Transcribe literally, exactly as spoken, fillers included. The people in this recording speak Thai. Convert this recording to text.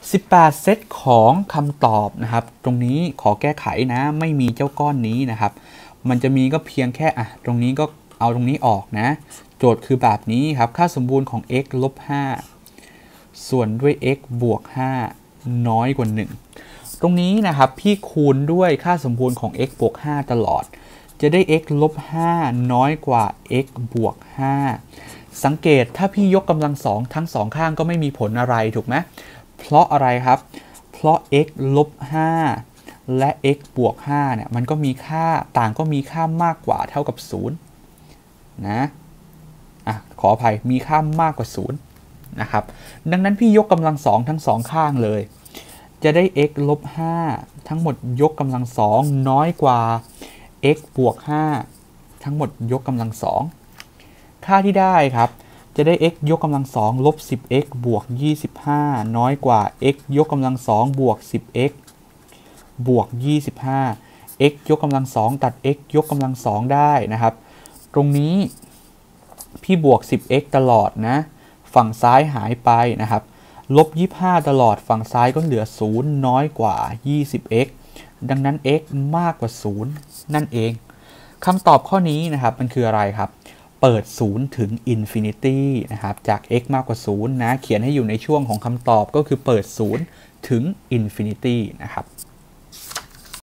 สิบแปดเซตของคำตอบนะครับตรงนี้ขอแก้ไขนะไม่มีเจ้าก้อนนี้นะครับมันจะมีก็เพียงแค่อ่ะตรงนี้ก็เอาตรงนี้ออกนะโจทย์คือแบบนี้ครับค่าสมบูรณ์ของ x ลบห้าส่วนด้วย x บวกห้าน้อยกว่าหนึ่งตรงนี้นะครับพี่คูณด้วยค่าสมบูรณ์ของ x บวกห้าตลอดจะได้ x ลบห้าน้อยกว่า x บวกห้าสังเกตถ้าพี่ยกกำลังสองทั้งสองข้างก็ไม่มีผลอะไรถูกไหมเพราะอะไรครับเพราะ x ลบห้าและ x บวกห้าเนี่ยมันก็มีค่าต่างก็มีค่ามากกว่าเท่ากับศูนย์นะอ่ะขออภัยมีค่ามากกว่าศูนย์นะครับดังนั้นพี่ยกกำลังสองทั้งสองข้างเลยจะได้ x ลบห้าทั้งหมดยกกำลังสองน้อยกว่า x บวกห้าทั้งหมดยกกำลังสองค่าที่ได้ครับจะได้ x ยกกำลังสองลบ สิบ x บวก ยี่สิบห้าน้อยกว่า x ยกกำลังสองบวก สิบ x บวก ยี่สิบห้า x ยกกำลังสองตัด x ยกกำลังสองได้นะครับตรงนี้พี่บวก สิบ x ตลอดนะฝั่งซ้ายหายไปนะครับลบ ยี่สิบห้า ตลอดฝั่งซ้ายก็เหลือศูนย์น้อยกว่า ยี่สิบ x ดังนั้น x มากกว่าศูนย์นั่นเองคำตอบข้อนี้นะครับมันคืออะไรครับเปิดศูนย์ถึง infinity นะครับจาก x มากกว่าศูนย์นะเขียนให้อยู่ในช่วงของคำตอบก็คือเปิดศูนย์ถึง infinity นะครับ